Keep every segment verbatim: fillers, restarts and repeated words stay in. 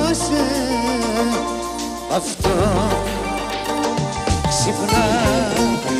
θυμάσαι αυτό ξυπνάς.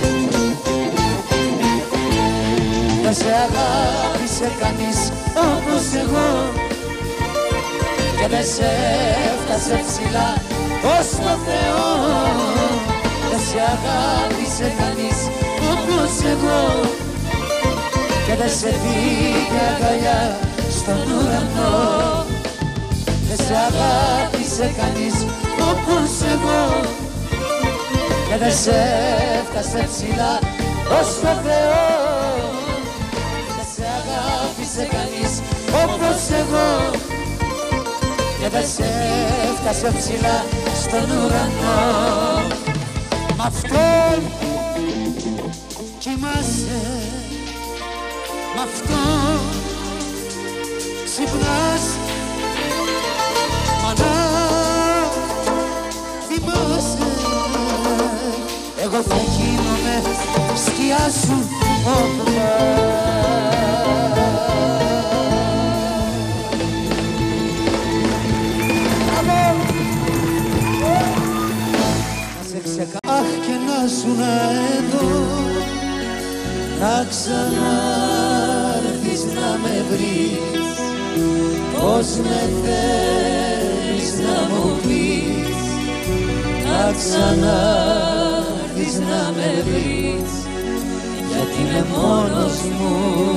Δεν σε αγάπησε κανείς όπως εγώ και δεν σε έφτασε ψηλά ως το Θεό. Δεν σε αγάπησε κανείς όπως εγώ και δεν σε πήγε αγκαλιά στον ουρανό. Δεν σε αγάπησε κανείς όπως εγώ και δεν σε έφτασε ψηλά ως το Θεό. Δεν σε αγάπησε κανείς όπως εγώ και δεν σε έφτασε ψηλά στον ουρανό. Μ' αυτόν κοιμάσαι, μ' αυτόν ξυπνάς, μα να θυμάσαι εγώ θα γίνομαι σκιά σου όπλα. Αχ και να σου να εδώ να ξανάρθεις να με βρεις, πως με θέλεις να μου πεις, να ξανάρθεις να με βρεις, γιατί είμαι μόνος μου.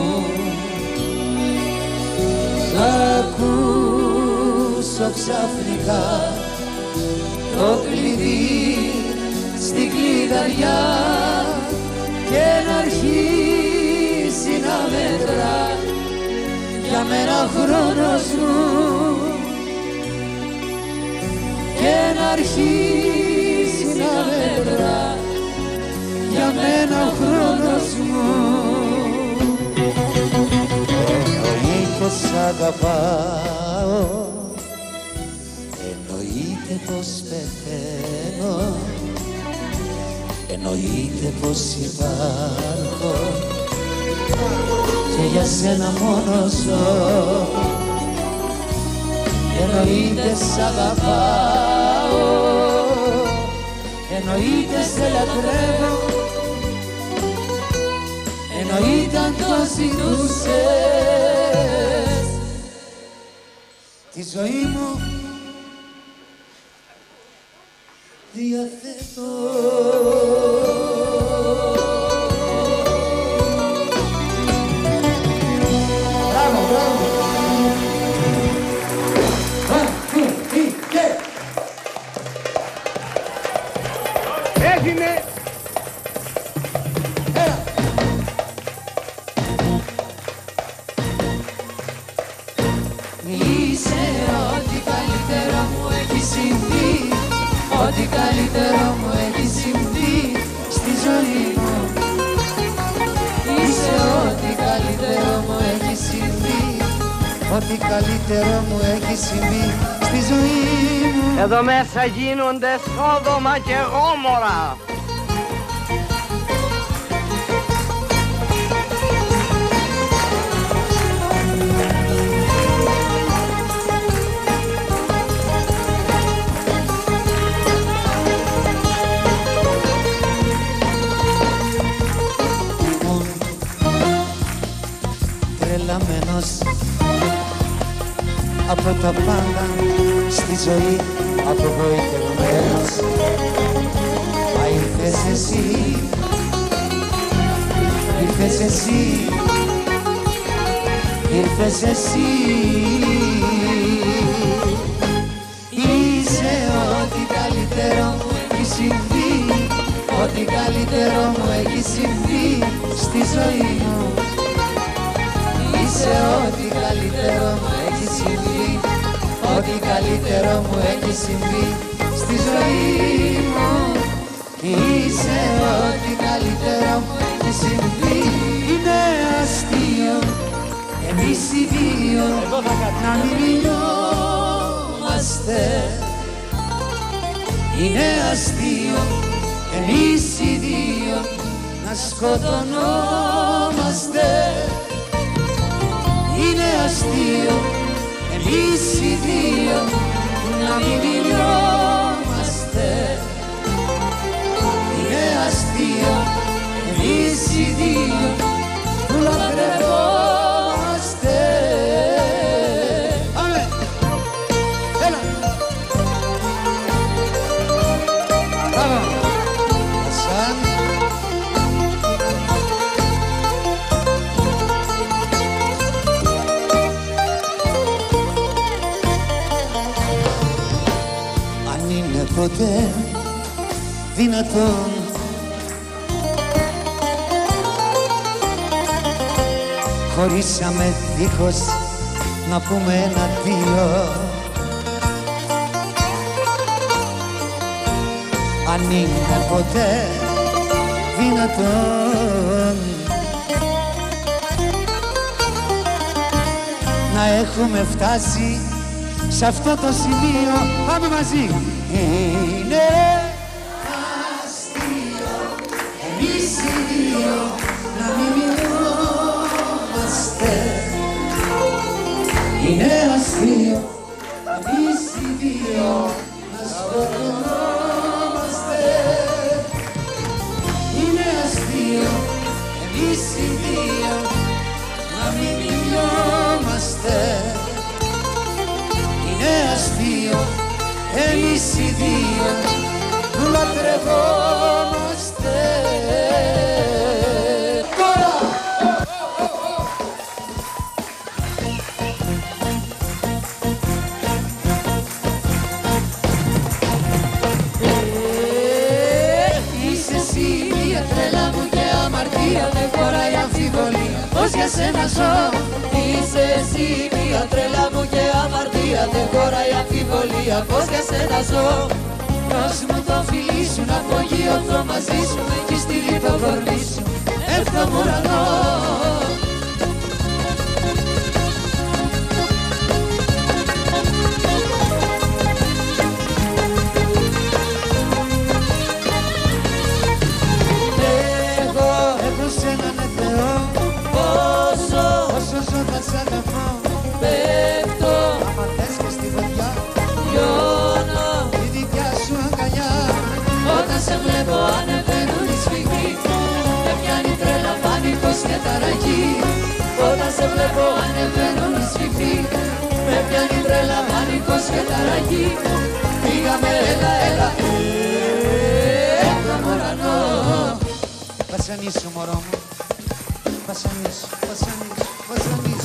Θα ακούσω ξαφνικά το κλειδί στην κλειδαριά και να αρχίσει να μετρά για μένα χρόνος μου και να αρχίσει να μετρά για μένα χρόνος μου. Εννοείται σ' αγαπάω, εννοείται πως πεθαίνω, εννοείται πως υπάρχω και για σένα μόνο ζω. Εννοείται σ' αγαπάω, εννοείται σε λατρεύω, εννοείται αν το ζητούσες τη ζωή μου διαθέτω. Μπράβο, μπράβο. Έγινε. Είσαι ό,τι καλύτερο μου έχει συμβεί, ό,τι καλύτερο μου έχει συμβεί στη ζωή μου. Είσαι ό,τι καλύτερο μου έχει συμβεί, ό,τι καλύτερο μου έχει συμβεί στη ζωή μου. Εδώ μέσα γίνονται Σόδομα και Γόμορα. Τρελαμένος από τα πάντα στη ζωή, απογοητευμένος, μα ήρθες εσύ, ήρθες εσύ, ήρθες εσύ. Είσαι ό,τι καλύτερο μου έχει συμβεί, ό,τι καλύτερο μου έχει συμβεί στη ζωή μου. Είσαι ό,τι καλύτερο μου έχει συμβεί, ό,τι καλύτερο μου έχει συμβεί στη ζωή μου. Είσαι ό,τι καλύτερο μου έχει συμβεί. Είναι αστείο εμείς οι δύο να μην μιλιόμαστε. Είναι αστείο εμείς οι δύο να σκοτωνόμαστε. Είναι αστείο εμείς οι δύο να μην μιλιόμαστε. Είναι αστείο εμείς οι δύο που λατρευόμαστε. Πάμε! Έλα! Πάμε! Σαν αν είναι ποτέ δυνατόν χωρίσαμε δίχως να πούμε ένα δύο. Αν είναι ποτέ δυνατόν να έχουμε φτάσει σε αυτό το σημείο. Πάμε μαζί! Είναι αστείο εμείς οι δύο να μην μιλιόμαστε. Είναι αστείο εμείς οι δύο να σκοτωνόμαστε. Είναι αστείο εμείς οι δύο να μην μιλιόμαστε. Είναι αστείο εμείς οι δύο που λατρευόμαστε. Τώρα! Είσαι εσύ μια τρέλα μου και αμαρτία, δεν χωράει αμφιβολία πως για σένα ζω. Είσαι εσύ μια τρέλα μου και αμαρτία, δεν χωράει αμφιβολία πως για σένα ζω. Δώσ' μου το φιλί σου να απογειωθώ μαζί σου, εκεί στείλει το κορμί σου εύθω μου ουρανό. Σ' αγαπώ, πέφτω, άμα θες και στη φωτιά λιώνω τη δικιά σου αγκαλιά. Όταν σε βλέπω ανεβαίνουν οι σφυγμοί, με πιάνει τρέλα, πάνικος και ταραχή. Όταν σε βλέπω ανεβαίνουν οι σφυγμοί, με πιάνει τρέλα, πάνικος και ταραχή. Πήγαμε, έλα, έλα, έλα, μωρανό. Βασανίσου μωρό μου, βασανίσου, βασανίσου, βασανίσου.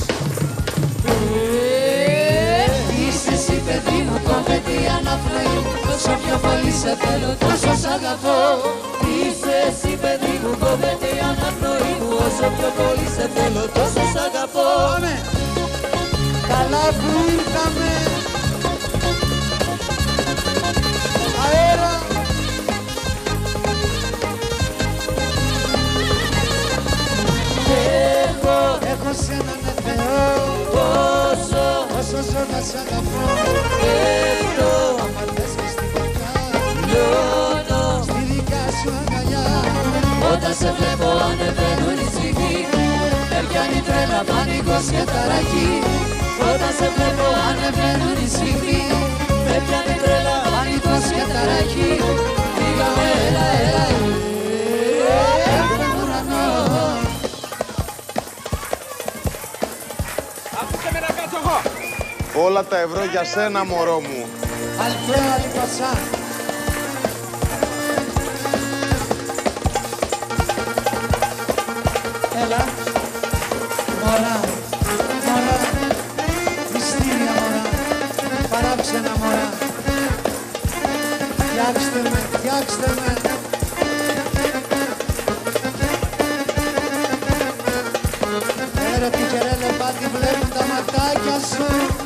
Είσαι εσύ παιδί μου, κομμετή αναπνοή μου, όσο πιο πολύ σε θέλω τόσο σ' αγαπώ. Είσαι εσύ παιδί μου, κομμετή αναπνοή μου, όσο πιο πολύ σε θέλω τόσο σ' αγαπώ. Πάμε! Καλά που ήρθαμε! Αέρα! Έχω, έχω σ' έναν Θεό τόσο, όσο ζω να σ' αγαπώ. Πέφτω, άμα θες και στη φωτιά λιώνω στη δικιά σου αγκαλιά. Όταν σε βλέπω ανεβαίνουν οι σφυγμοί, με πιάνει τρέλα, πάνικος και ταραχή. Όταν σε βλέπω ανεβαίνουν οι σφυγμοί, με πιάνει τρέλα, πάνικος και ταραχή. Πήγαμε, έλα, έλα, έλα, ουρανό. Όλα τα ευρώ για σένα, μωρό μου. Αλφαία Αλφασά. Έλα. Μωρά. Μωρά. Μυστήρια μωρά. Παράξενα μωρά. Φτιάξτε με, φτιάξτε με. Έρωτη και ρε λεπάτη βλέπουν τα ματάκια σου.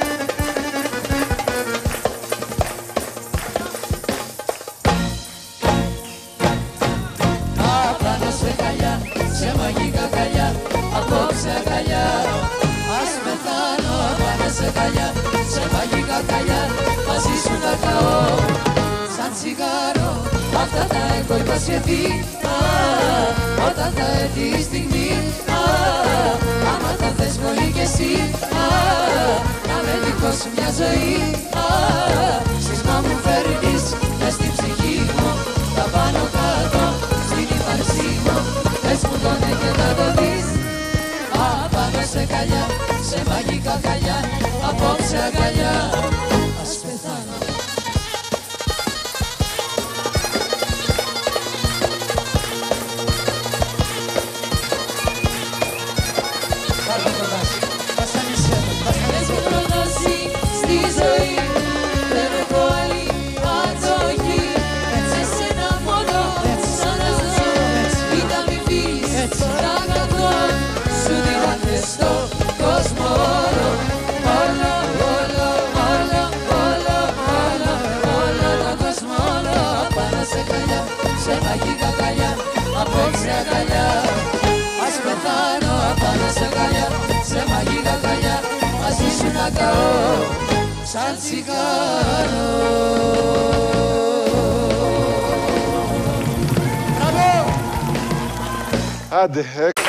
Απάνω σε καλιά, σε μαγικά καλιά, απόψε αγκαλιά. Ας πεθάνω απάνω σε καλιά, σε μαγικά καλιά, μαζί σου θα καώ. Σαν τσιγάρο, αυτά τα έχω υποσχεθεί. Όταν θα έρθει η στιγμή, άμα τα θες πολύ κι εσύ, να με δικό σου μια ζωή. αγκαλιά, σε μαγικά αγκαλιά, απόψε αγκαλιά, ας πεθάνω. Πάρτε το δάση, βασανίσαι με, βασανίσαι με. Προδώσει στη ζωή, δεν έχω άλλη αντοχή. Έτσι εσένα μόνο, σαν να ζω, κοίτα μη φύγεις, τώρα αγαπώ. Σου δίνατε στο κόσμο όλο, όλο, όλο, όλο, όλο, όλο, όλο τον κόσμο όλο. Πάνω σε αγκαλιά, σε μαγικά αγκαλιά, απόψε αγκαλιά, ας πεθάνω. Πάνω σε αγκαλιά, σε μαγικά αγκαλιά, μαζί σου να καώ σαν τσιγάρο. Άντε,